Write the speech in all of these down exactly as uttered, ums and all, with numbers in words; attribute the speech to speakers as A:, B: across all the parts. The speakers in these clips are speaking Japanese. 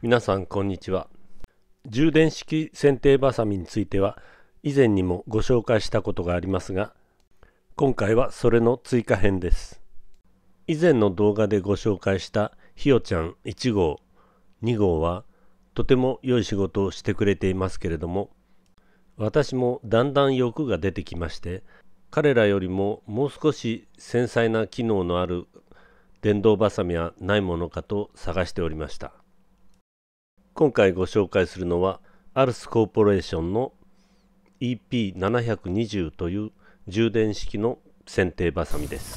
A: 皆さんこんにちは。充電式剪定バサミについては以前にもご紹介したことがありますが、今回はそれの追加編です。以前の動画でご紹介したひよちゃんいち号、に号はとても良い仕事をしてくれていますけれども、私もだんだん欲が出てきまして、彼らよりももう少し繊細な機能のある電動バサミはないものかと探しておりました。今回ご紹介するのはアルスコーポレーションの イーピーななひゃくにじゅう という充電式の剪定バサミです。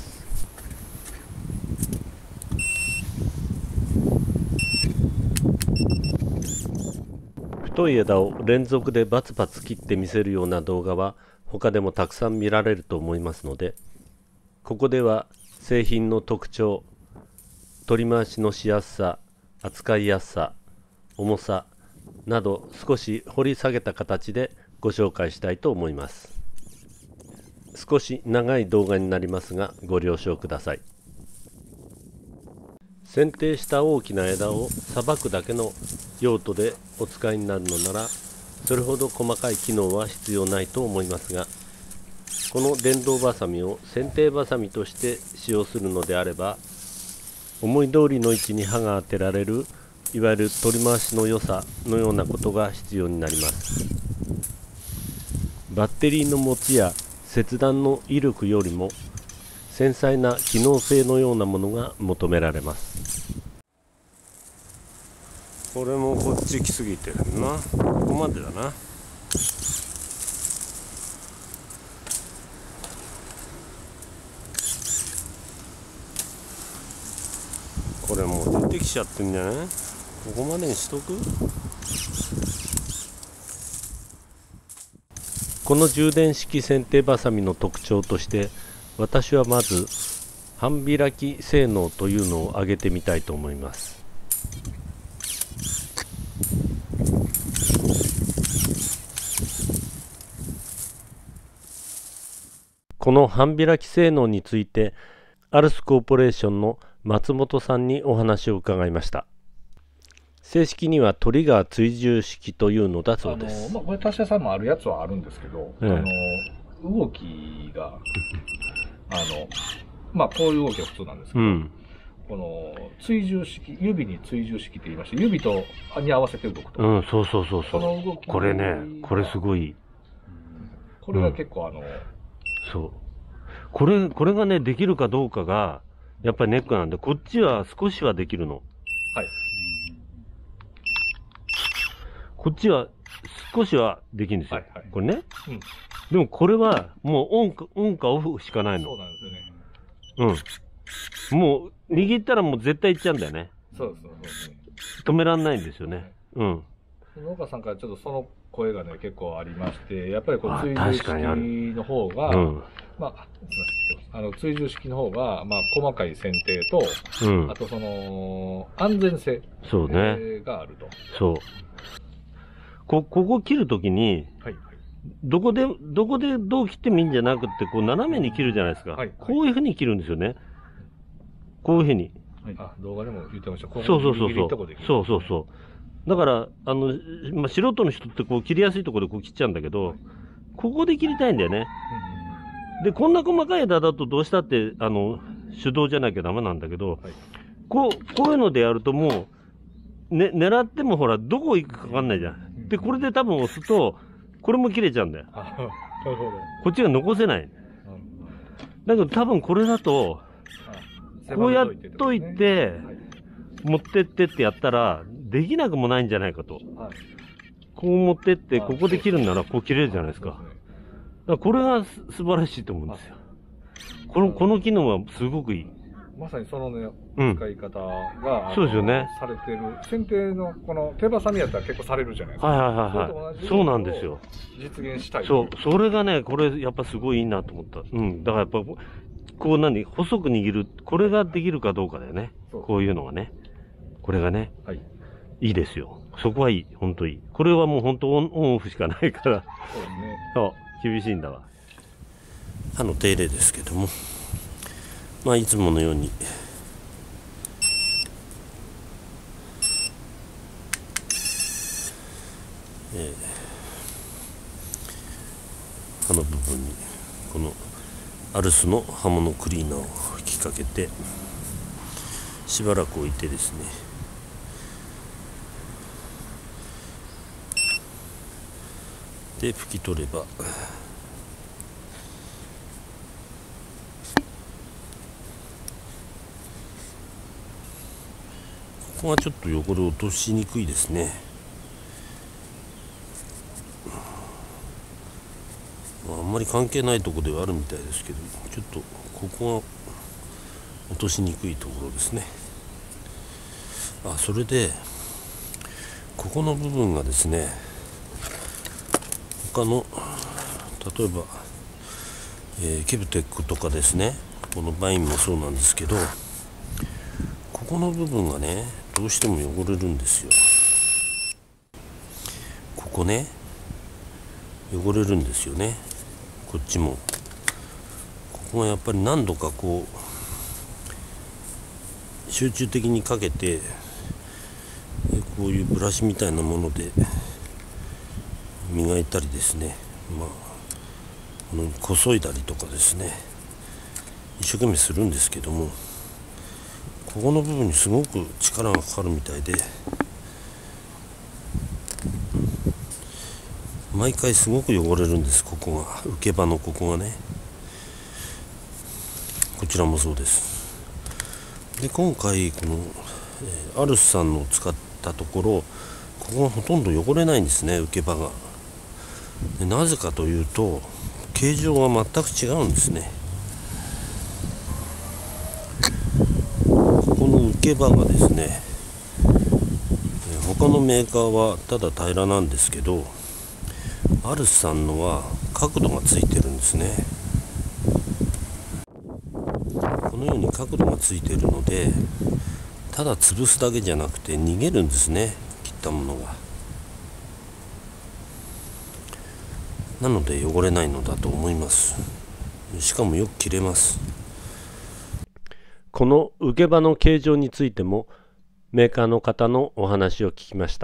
A: 太い枝を連続でバツバツ切ってみせるような動画は他でもたくさん見られると思いますので、ここでは製品の特徴、取り回しのしやすさ、扱いやすさ、重さなど少し掘り下げた形でご紹介したいと思います。少し長い動画になりますがご了承ください。剪定した大きな枝をさばくだけの用途でお使いになるのなら、それほど細かい機能は必要ないと思いますが、この電動バサミを剪定バサミとして使用するのであれば、思い通りの位置に刃が当てられるいわゆる取り回しの良さのようなことが必要になります。バッテリーの持ちや切断の威力よりも繊細な機能性のようなものが求められます。これもこっち来すぎてるな。ここまでだな。これもう出てきちゃってんじゃない？ここまでにしとく？この充電式剪定バサミの特徴として、私はまず半開き性能というのを挙げてみたいと思います。この半開き性能についてアルスコーポレーションの松本さんにお話を伺いました。正式にはトリガー追従式というのだそうです。
B: あの、まあ、これ他社さんもあるやつはあるんですけど、ええ、あの動きがあのまあこういう動きは普通なんですけど、うん、この追従式、指に追従式って言いまして、指とに合わせて動くと。
A: うん、そうそうそうそう。この動きこれね、これすごい。
B: これが結構あの、うん、
A: そう。これ、これがね、できるかどうかが、やっぱりネックなんで、こっちは少しはできるの。
B: はい。
A: こっちは少しはできるんですよ。はいはい、これね、
B: うん。
A: でもこれはもうオンか、オンかオフしかないの。
B: そうなんですよね。
A: うん。もう握ったらもう絶対いっちゃうんだよね。
B: そうそうそう、ね。
A: 止めらんないんですよね。うん。
B: 農家さんからちょっとその声がね、結構ありまして、やっぱりこう追従式の方が、うん、まあ、すみません、あの追従式の方が、まあ、細かい剪定と、うん、あとその、安全性
A: そうね
B: があると。
A: そう。こ、ここ切るときに、はい、どこで、どこでどう切ってもいいんじゃなくて、こう斜めに切るじゃないですか。はいはい、こういうふうに切るんですよね。こういうふうに。
B: はい、あ、動画でも言ってました。こ
A: そうそうそうそう。そうそうそう。だから、あの、まあ、素人の人ってこう切りやすいところでこう切っちゃうんだけど、はい、ここで切りたいんだよね。うん、で、こんな細かい枝だとどうしたって、あの、手動じゃなきゃダメなんだけど、はい、こう、こういうのでやるともう、ね、狙ってもほら、どこ行くかわかんないじゃん。で、これで多分押すと、これも切れちゃうんだよ。
B: あ、なるほど。
A: こっちが残せない。だけど多分これだと、こうやっといて、持ってってってやったら、できなくもないんじゃないかと。こう持ってって、ここで切るんならこう切れるじゃないですか。だからこれが素晴らしいと思うんですよ。この、この機能はすごくいい。
B: まさにそのね、使い方が、
A: うん、そうですよね。
B: されてる。剪定のこの手バサミやったら結構されるじゃないですか。
A: はいはいはいはい。そうなんですよ。
B: 実現したい。
A: そう。それがね、これやっぱすごいいいなと思った。うん。だからやっぱ、こう何細く握る。これができるかどうかだよね。こういうのがね。これがね。はい。いいですよ。そこはいい。ほんといい。これはもうほんとオンオフしかないから。そうですね。そう。厳しいんだわ。刃の手入れですけども。まあいつものようにえー、刃の部分にこのアルスの刃物クリーナーを吹きかけてしばらく置いてですね、で拭き取ればここはちょっと汚れを落としにくいですね。あんまり関係ないところではあるみたいですけど、ちょっとここが落としにくいところですね。あ、それでここの部分がですね、他の例えば、えー、ケブテックとかですね、このバインもそうなんですけど、ここの部分がねどうしても汚れるんですよ。ここね汚れるんですよね。こっちもここがやっぱり何度かこう集中的にかけて、こういうブラシみたいなもので磨いたりですね、まあこのこそいだりとかですね、一生懸命するんですけども、ここの部分にすごく力がかかるみたいで、毎回すごく汚れるんです。ここが受け刃のここがね、こちらもそうです。で今回この、えー、アルスさんのを使ったところ、ここがほとんど汚れないんですね、受け刃が。でなぜかというと形状が全く違うんですね。ここの受け刃がですね、他のメーカーはただ平らなんですけど、アルスさんのは角度がついてるんですね。このように角度がついているので、ただ潰すだけじゃなくて逃げるんですね、切ったものが。なので汚れないのだと思います。しかもよく切れます。
C: この受け刃の形状についてもメーカーの方のお話を聞きました。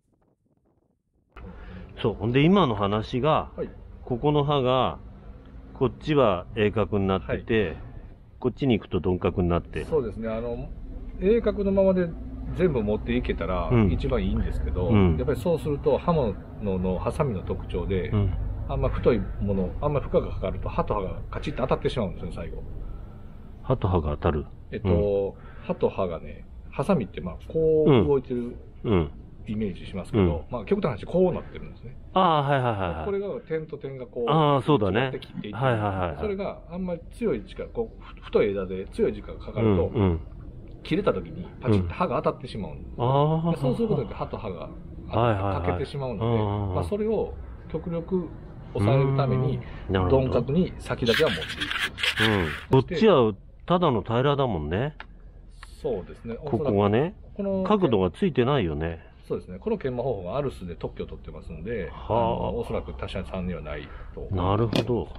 A: そう、ほんで今の話が、はい、ここの刃がこっちは鋭角になってて、はい、こっちに行くと鈍角になって。
B: そうですね、あの鋭角のままで全部持っていけたら一番いいんですけど、うん、やっぱりそうすると刃物のハサミの特徴で、うん、あんま太いもの、あんま負荷がかかると刃と刃がカチッと当たってしまうんですよ、最後。
A: 刃と刃が当たる。
B: えっと、うん、刃と刃がね、ハサミってまあこう動いてるイメージしますけど、うん、まあ極端な話こうなってるんですね。
A: ああ、はいはいはい、はい。
B: これが点と点がこう、
A: ああ、そうだね。
B: 切っていって、
A: はいはいはい。
B: それがあんまり強い力、こう、太い枝で強い時間がかかると、うんうん、切れた時にパチッと刃が当たってしまうんです、うん、そうすることで刃と刃がかけてしまうので、はいはいはい、まあ、それを極力抑えるために、鈍角に先だけは持っていく。
A: うん。こっちはただの平らだもんね。
B: そうですね。
A: ここがね、この角度がついてないよね。
B: そうですね。この研磨方法はアルスで特許を取ってますので、はあ、おそらく他社さんにはないと思います。
A: なるほど。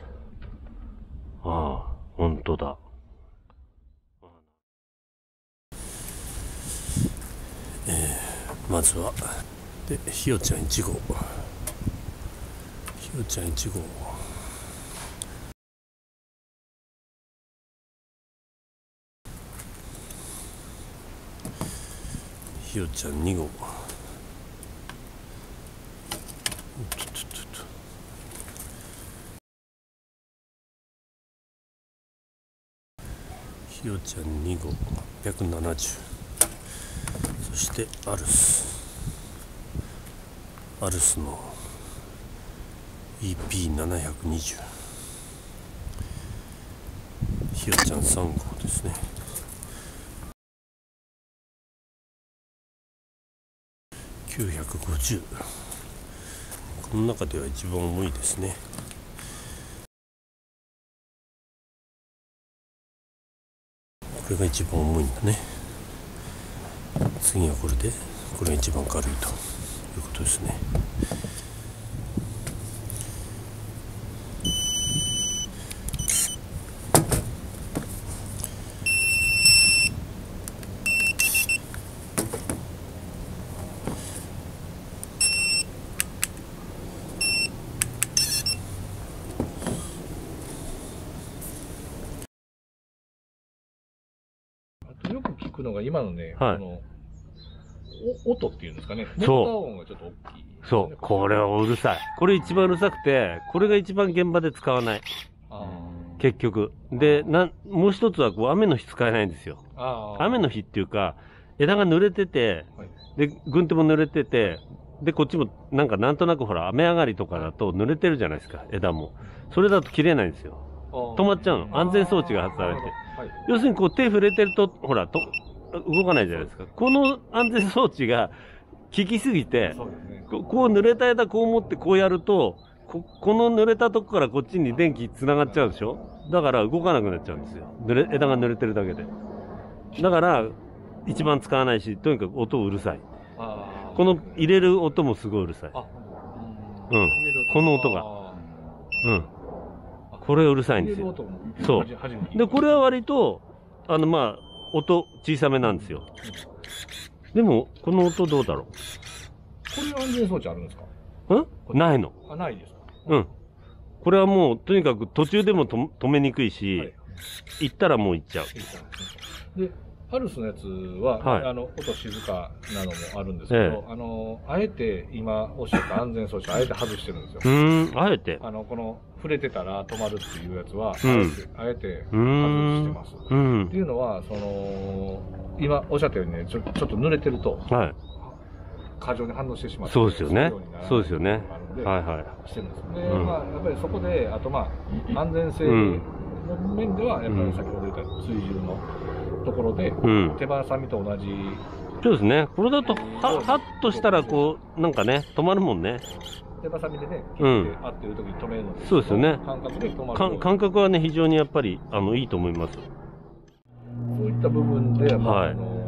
A: ああ、本当だ。えー、まずはでひよちゃんいち号、ひよちゃんいち号、ひよちゃんに号、ひよちゃんに号はっぴゃくななじゅう、そしてアルスアルスの イーピーななひゃくにじゅう、 ひよちゃんさん号ですね。きゅうひゃくごじゅう、この中では一番重いですね。これが一番重いんだね。次はこれで、これが一番軽いということですね。
B: よく聞くのが今のね、
C: はい、
B: このお音っていうんですかね。モーター音がちょっと大きい、ね。
C: そう。これはうるさい。これ一番うるさくて、これが一番現場で使わない。結局。で、な、もう一つはこう雨の日使えないんですよ。雨の日っていうか、枝が濡れてて、はい、で、軍手も濡れてて、で、こっちもなんかなんとなくほら、雨上がりとかだと濡れてるじゃないですか、枝も。それだと切れないんですよ。止まっちゃうの。安全装置が外されて。はい、要するにこう手触れてると、ほら、と動かないじゃないですか。この安全装置が効きすぎて、ね、こ, こう濡れた枝こう持ってこうやると、こ, この濡れたとこからこっちに電気繋がっちゃうでしょ。だから動かなくなっちゃうんですよ。濡れ、枝が濡れてるだけで。だから、一番使わないし、とにかく音うるさい。この入れる音もすごいうるさい。うん。この音が。うん。これうるさいんですよ。そう。で、これは割と、あの、まあ、音小さめなんですよ。でも、この音どうだろう。
B: これ安全装置あるんですか？
C: ん？ないの。
B: あ、ないですか？
C: うん。これはもう、とにかく途中でもと止めにくいし、はい、行ったらもう行っちゃう。
B: で、アルスのやつは、はい、あの、音静かなのもあるんですけど、ええ、あの、あえて今おっしゃった安全装置、あえて外してるんですよ。
C: うん、あえて
B: あの、この、触れてたら止まるっていうやつは、うん、あえて、あえて外してます。うん、っていうのは、その、今おっしゃったようにね、ちょ、ちょっと濡れてると、はい、過剰に反応してしまって、
C: そうですよね。そうですよね。はいはい。
B: してるんですよね。うん、まあ、やっぱりそこで、あとまあ、安全性の面では、やっぱり先ほど言った追従のところで、うん、手羽さみと同じ。
C: そうですね。これだと、は、はっとしたら、こう、なんかね、止まるもんね。
B: 手羽さみでね、切って合ってる時に止めるので、
C: そうですよね。
B: 感覚で止まる。
C: 感覚はね、非常にやっぱり、あの、いいと思います。
B: そういった部分で、まあ、はい、あの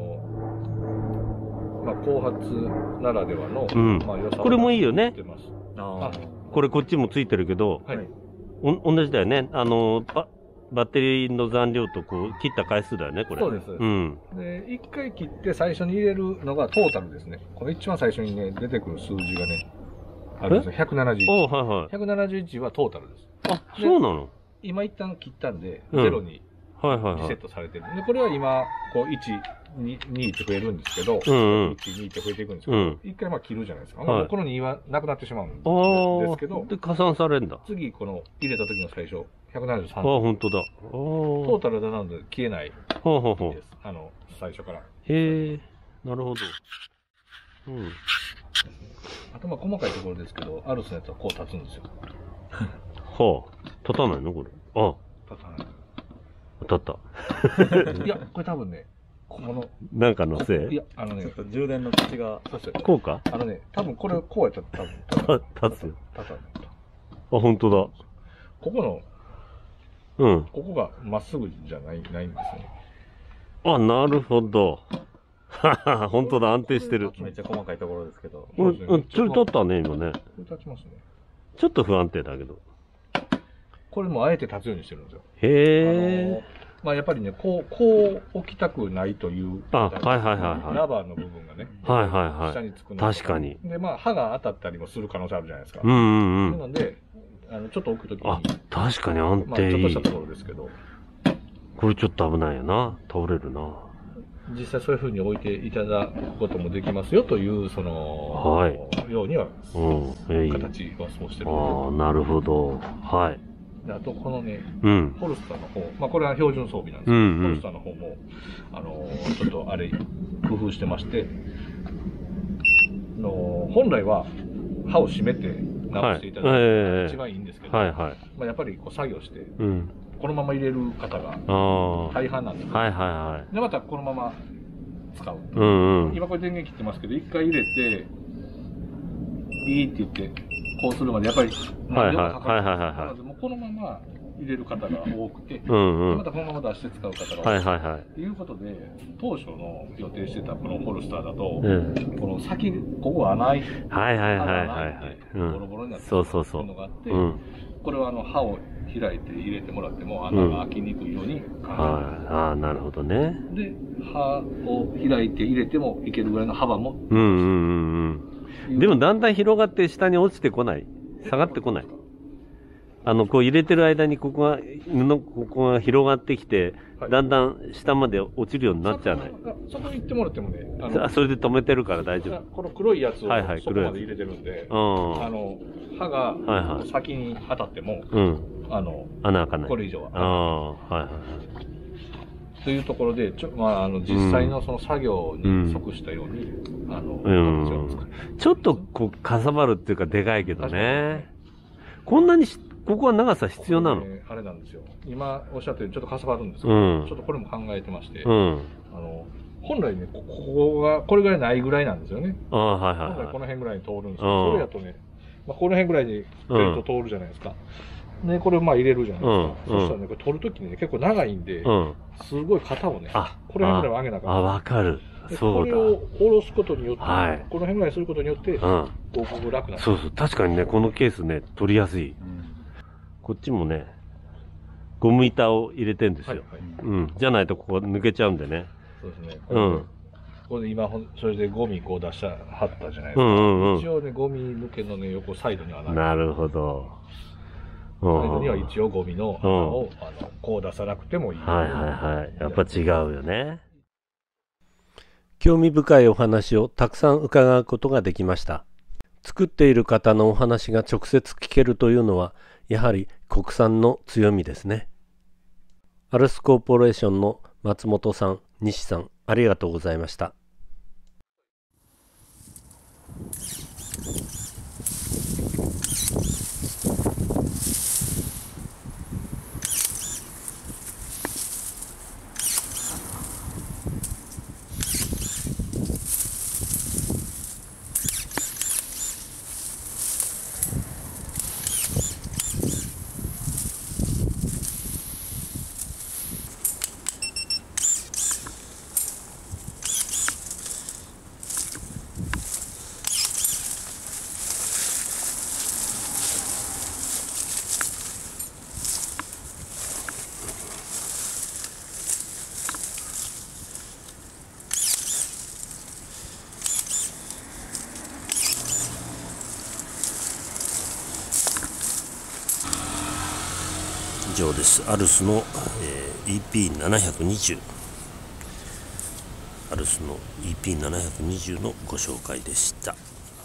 B: まあ、後発ならではの、うん、まあ、良さ
C: これもいいよね。
B: あ
C: これこっちもついてるけど、はい、お同じだよね。あのバ、バッテリーの残量とこう切った回数だよね、これ。
B: そうです。うん。で、一回切って最初に入れるのがトータルですね。これ一番最初にね、出てくる数字がね、あるんですよ。ひゃくななじゅういち。
C: おはいはい。
B: ひゃくななじゅういちはトータルです。
C: あ、そうなの？
B: 今一旦切ったんで、ゼロにリセットされてる。で、これは今、こう、いち、に、にって増えるんですけど、うんうん、いち、にって増えていくんですけど、うん、一回まあ切るじゃないですか。はい、このにはなくなってしまうんですけど、
C: で、加算されるんだ。
B: 次、この入れた時の最初、ひゃくななじゅうさん。
C: あ、本当だ。
B: トータルなので消えないです。ほうほうほう。あの、最初から。
C: へえ、なるほど。うん。
B: あとまあ細かいところですけど、アルスのやつはこう立つんですよ。
C: はあ、立たないのこれ。あ
B: 立たない。
C: 立った。
B: いや、これ多分ね、ここの。
C: なんかのせい？
B: いや、あのね、
D: 充電の口が。
C: こうか？
B: あのね、多分これこうやったら多
C: 分。立つよ。
B: 立たない。
C: あ、本当だ。
B: ここの、うん。ここがまっすぐじゃない、ないんですね。
C: あ、なるほど。はは、本当だ、安定してる。
D: めっちゃ細かいところですけど。
C: うん、ちょっと立ったね、今ね。
B: これ立ちますね。
C: ちょっと不安定だけど。
B: これもあえて立つようにしてるんですよ。
C: へえ。
B: まあやっぱりね、こう、こう置きたくないという。
C: あ、はいはいはいはい。
B: ラバーの部分がね。
C: はいはいはい。
B: 下につくの。
C: 確かに。
B: で、まあ刃が当たったりもする可能性あるじゃないですか。
C: うんうんうん。
B: なので、あの、ちょっと置くときに。
C: あ、確かに安定いい。
B: まあちょっとしたところですけど。
C: これちょっと危ないよな。倒れるな。
B: 実際そういう風に置いていただくこともできますよという、その、
C: はい。
B: ようには、
C: うん、
B: 形はそうしてる。
C: ああ、なるほど。はい。
B: であと、このね、
C: うん、
B: ホルスターの方、まあこれは標準装備なんですけど、うんうん、ホルスターの方も、あの、ちょっとあれ、工夫してまして、の本来は刃を締めて直していただくのが一番いいんですけど、
C: はいはい、
B: まあやっぱりこう作業して、
C: うん、こ
B: のまま入れる方が大半なんですよ。
C: はいはいはい。
B: で、またこのまま使う。
C: うんうん、
B: 今これ電源切ってますけど、一回入れて、ビーって言って、こうするまでやっぱり何秒かかかる。なので、もうこのまま入れる方が多くて、うんうん、またこのまま出して使う方が多くて、はいはいはい、ということで、当初の予定してたこのホルスターだと、うん、この先、ここが穴開いて、
C: はいはいはいはい、
B: ボロボロになってるのがあって、これはあの刃を開いて入れてもらっても穴が開きにくいように考えてます。
C: ああ、なるほどね。
B: で、刃を開いて入れてもいけるぐらいの幅も。
C: うんうんうんうん。でもだんだん広がって下に落ちてこない。下がってこない。 あの、こう入れてる間にここが、布、ここが広がってきて、はい、だんだん下まで落ちるようになっちゃうね。
B: そこに行ってもらってもね。
C: あそれで止めてるから大丈夫。
B: この黒いやつをそこまで入れてるんで、はいはい、あの、刃が先に当たっても、はいはい、あの、
C: 穴開かない。
B: これ以上は。
C: ああ、はいはい。
B: というところで、ちょ、まあ、あの、実際のその作業に即したように、うん、あの、
C: うん、ちょっとこう、かさばるっていうかでかいけどね。こんなにし、ここは長さ必要なの？
B: あれなんですよ。今おっしゃったようにちょっとかさばるんですけど、うん、ちょっとこれも考えてまして、うん、あの、本来ね、ここが、これぐらいないぐらいなんですよね。
C: ああ、はいはい、はい。
B: 本来この辺ぐらいに通るんですけど、それやとね、まあ、この辺ぐらいにベルト通るじゃないですか。うん、で、これをまあ入れるじゃないですか。うん、そしたらね、これ取るときにね、結構長いんで、うん、すごい型をね、これ辺ぐらいは上げなかった。
C: あ、わかる。そうだ。
B: これを下ろすことによって、はい、この辺ぐらいすることによって、うん、こう楽なる。
C: そうそう。確かにね、このケースね、取りやすい。うん、こっちもね、ゴム板を入れてんですよ。はいはい、うん。じゃないとここ抜けちゃうんでね。
B: そうですね。うん。これで今、それでゴミこう出した、はったじゃないですか。うんうんうん、一応ね、ゴミ抜けのね、横サイドにはなる。
C: なるほど。
B: サイドには一応ゴミの穴を、うん、あの、こう出さなくてもいい。
C: はいはいはい。やっぱ違うよね。
A: 興味深いお話をたくさん伺うことができました。作っている方のお話が直接聞けるというのは、やはり国産の強みですね。アルスコーポレーションの松本さん、西さん、ありがとうございました。以上です。アルスの、えー、イーピーななひゃくにじゅう アルスの イーピーななひゃくにじゅう のご紹介でした。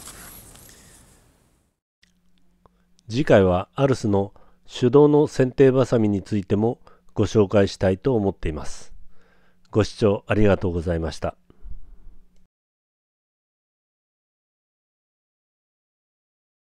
A: 次回はアルスの手動の剪定バサミについてもご紹介したいと思っています。ご視聴ありがとうございました。